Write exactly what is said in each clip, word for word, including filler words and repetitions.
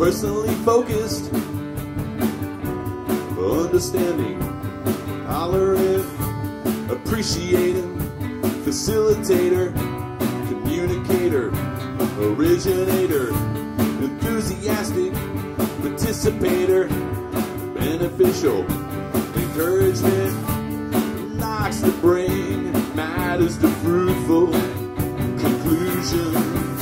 personally focused, understanding, tolerant, appreciative, facilitator, communicator, originator, enthusiastic, participator, beneficial, encouragement, knocks the brain, matters to fruitful conclusions.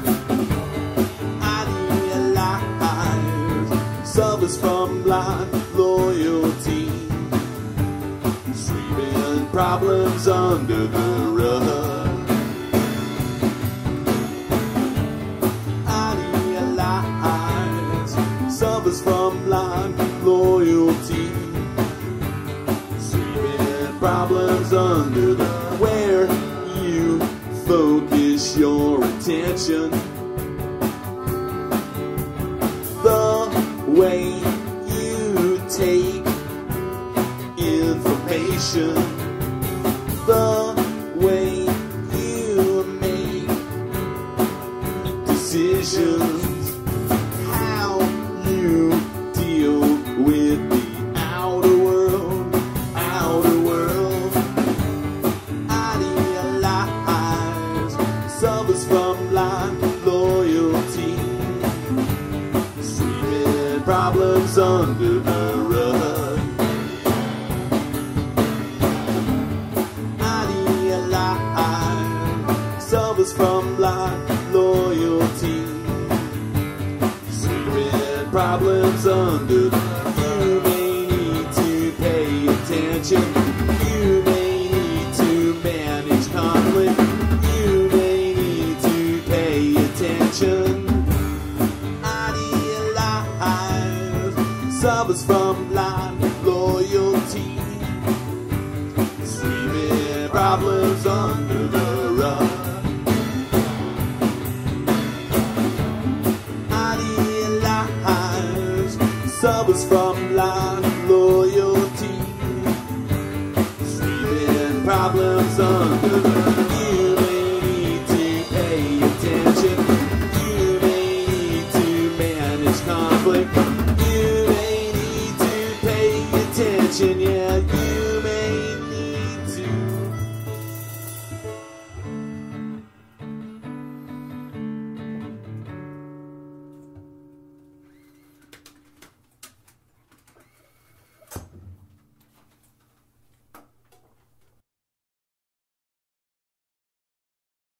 Idealize, suffers from blind loyalty, sweeping problems under the rug. Idealize, suffers from blind loyalty, sweeping problems under the rug. Where you focus your attention, the way you take information, the way you make decisions, how you deal with the outer world, outer world. Idealize, suffers from blind loyalty, sweeping problems under the rug. Idealize, suffers from blind loyalty, sweeping problems under the rug. You may need to pay attention. You may need to manage conflict. You may need to pay attention. Idealize, suffers from blind loyalty, sweeping problems under the rug. Idealize, suffers from blind loyalty, sweeping problems under the rug. You may need to pay attention. You may need to manage conflict. You may need to pay attention, yeah.